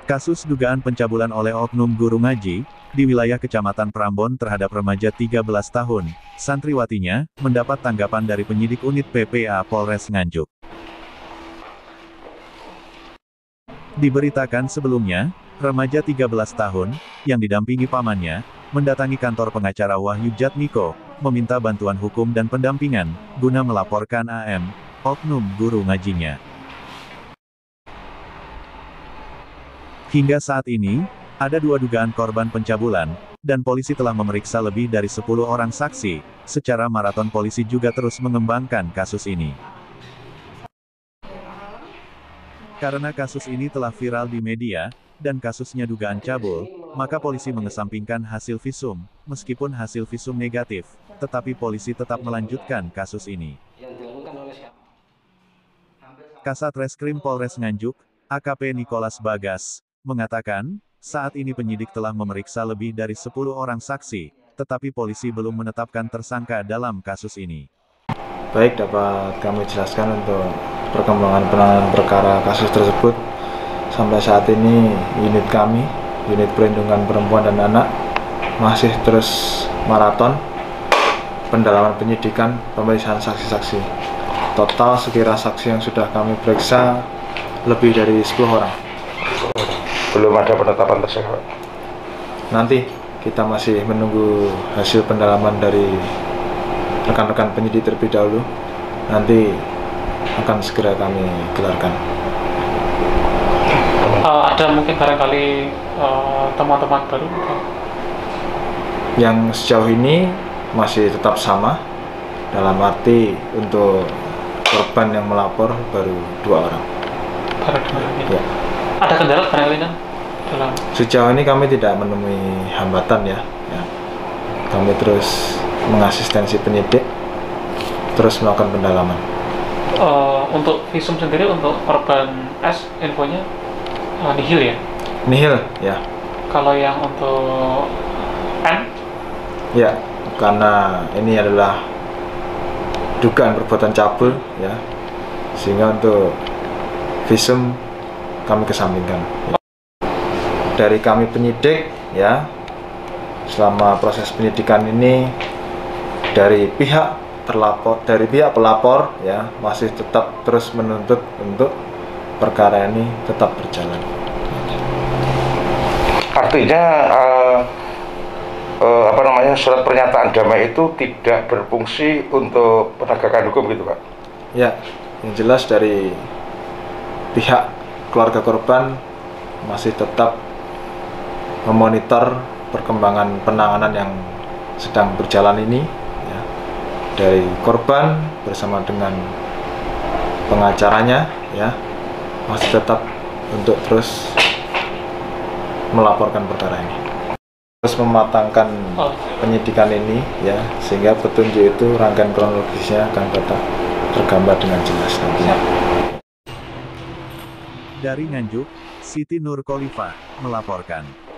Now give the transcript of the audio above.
Kasus dugaan pencabulan oleh oknum guru ngaji, di wilayah Kecamatan Prambon terhadap remaja 13 tahun, santriwatinya, mendapat tanggapan dari penyidik unit PPA Polres Nganjuk. Diberitakan sebelumnya, remaja 13 tahun, yang didampingi pamannya, mendatangi kantor pengacara Wahyu Jatmiko, meminta bantuan hukum dan pendampingan, guna melaporkan AM, oknum guru ngajinya. Hingga saat ini, ada 2 dugaan korban pencabulan, dan polisi telah memeriksa lebih dari 10 orang saksi. Secara maraton polisi juga terus mengembangkan kasus ini. Karena kasus ini telah viral di media, dan kasusnya dugaan cabul, maka polisi mengesampingkan hasil visum. Meskipun hasil visum negatif, tetapi polisi tetap melanjutkan kasus ini. Kasat Reskrim Polres Nganjuk, AKP Nikolas Bagas, mengatakan, saat ini penyidik telah memeriksa lebih dari 10 orang saksi, tetapi polisi belum menetapkan tersangka dalam kasus ini. Baik, dapat kami jelaskan untuk perkembangan penanganan perkara kasus tersebut. Sampai saat ini, unit kami, unit perlindungan perempuan dan anak, masih terus maraton pendalaman penyidikan, pemeriksaan saksi-saksi. Total sekira saksi yang sudah kami periksa lebih dari 10 orang. Belum ada penetapan tersangka. Nanti kita masih menunggu hasil pendalaman dari rekan-rekan penyidik terlebih dahulu. Nanti akan segera kami gelarkan. Ada mungkin barangkali teman-teman baru? Yang sejauh ini masih tetap sama, dalam arti untuk korban yang melapor baru 2 orang. Baru 2 orang. Ya. Ada kendala barangkali dalam? Sejauh ini kami tidak menemui hambatan ya. Kami terus mengasistensi penyidik, terus melakukan pendalaman. Untuk visum sendiri untuk korban S infonya nihil ya? Nihil ya. Kalau yang untuk N? Ya, karena ini adalah dugaan perbuatan cabul ya, sehingga untuk visum kami kesampingkan. Dari kami penyidik ya, selama proses penyidikan ini dari pihak pelapor ya masih tetap terus menuntut untuk perkara ini tetap berjalan. Artinya surat pernyataan damai itu tidak berfungsi untuk penegakan hukum gitu, Pak? Ya, yang jelas dari pihak keluarga korban masih tetap memonitor perkembangan penanganan yang sedang berjalan ini ya. Dari korban bersama dengan pengacaranya ya masih tetap untuk terus melaporkan perkara ini, terus mematangkan penyidikan ini ya, sehingga petunjuk itu rangkaian kronologisnya akan tetap tergambar dengan jelas nantinya. Dari Nganjuk, Siti Nur Khalifah melaporkan.